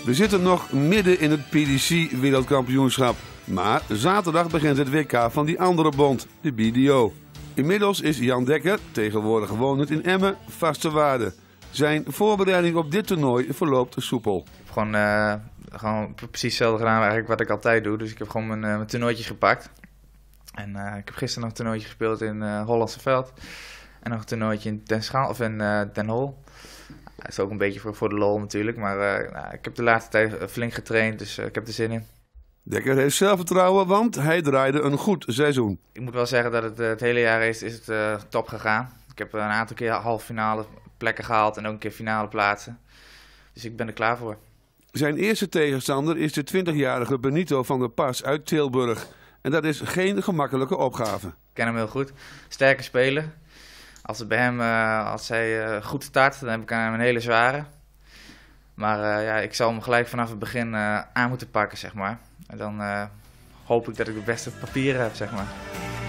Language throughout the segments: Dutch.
We zitten nog midden in het PDC-wereldkampioenschap. Maar zaterdag begint het WK van die andere bond, de BDO. Inmiddels is Jan Dekker, tegenwoordig wonend in Emmen, vaste waarde. Zijn voorbereiding op dit toernooi verloopt soepel. Ik heb gewoon precies hetzelfde gedaan eigenlijk wat ik altijd doe. Dus ik heb gewoon mijn toernooitjes gepakt. En ik heb gisteren nog een toernooitje gespeeld in Hollandse Veld. En nog een toernooitje in Den Hol. Dat is ook een beetje voor de lol natuurlijk. Maar ik heb de laatste tijd flink getraind, dus ik heb er zin in. Dekker heeft zelfvertrouwen, want hij draaide een goed seizoen. Ik moet wel zeggen dat het hele jaar is het top gegaan. Ik heb een aantal keer halve finale plekken gehaald en ook een keer finale plaatsen. Dus ik ben er klaar voor. Zijn eerste tegenstander is de 20-jarige Benito van der Pas uit Tilburg. En dat is geen gemakkelijke opgave. Ik ken hem heel goed. Sterke speler. Als hij goed start, dan heb ik aan hem een hele zware. Maar ik zal hem gelijk vanaf het begin aan moeten pakken, zeg maar. En dan hoop ik dat ik de beste papieren heb, zeg maar.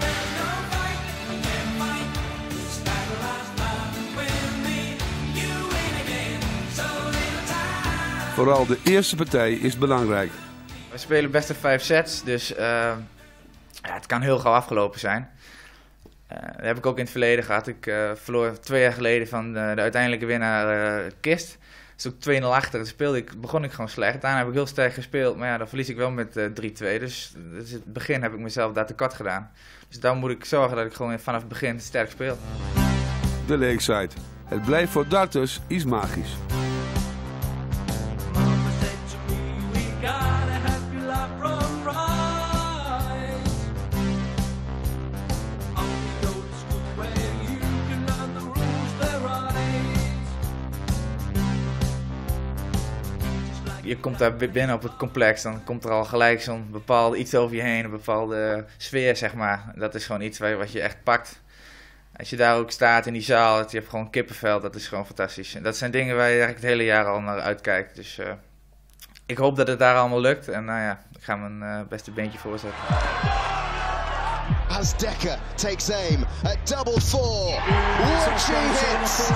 Vooral de eerste partij is belangrijk. We spelen best 5 sets, dus het kan heel gauw afgelopen zijn. Dat heb ik ook in het verleden gehad. Ik verloor 2 jaar geleden van de uiteindelijke winnaar Kist. Dus ook 2-0 achter. Begon ik gewoon slecht. Daarna heb ik heel sterk gespeeld, maar ja, dan verlies ik wel met 3-2. Dus in het begin heb ik mezelf daar tekort gedaan. Dus dan moet ik zorgen dat ik gewoon vanaf het begin sterk speel. De Lakeside. Het blijft voor darters iets magisch. Je komt daar binnen op het complex, dan komt er al gelijk zo'n bepaalde iets over je heen, een bepaalde sfeer, zeg maar. Dat is gewoon iets wat je echt pakt. Als je daar ook staat in die zaal, je hebt gewoon kippenvel, dat is gewoon fantastisch. En dat zijn dingen waar je eigenlijk het hele jaar al naar uitkijkt. Dus ik hoop dat het daar allemaal lukt en ik ga mijn beste beentje voorzetten. As Dekker takes aim at double 4. Watching hits.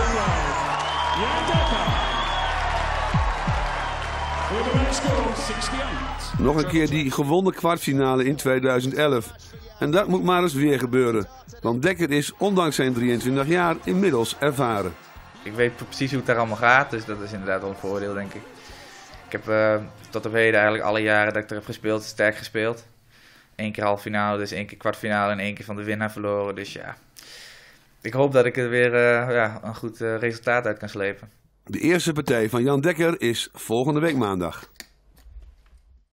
Nog een keer die gewonnen kwartfinale in 2011. En dat moet maar eens weer gebeuren. Want Dekker is, ondanks zijn 23 jaar, inmiddels ervaren. Ik weet precies hoe het daar allemaal gaat, dus dat is inderdaad wel een voordeel, denk ik. Ik heb tot op heden eigenlijk alle jaren dat ik er heb gespeeld, sterk gespeeld. 1 keer halve finale, dus 1 keer kwartfinale en 1 keer van de winnaar verloren. Dus ja, ik hoop dat ik er weer een goed resultaat uit kan slepen. De eerste partij van Jan Dekker is volgende week maandag.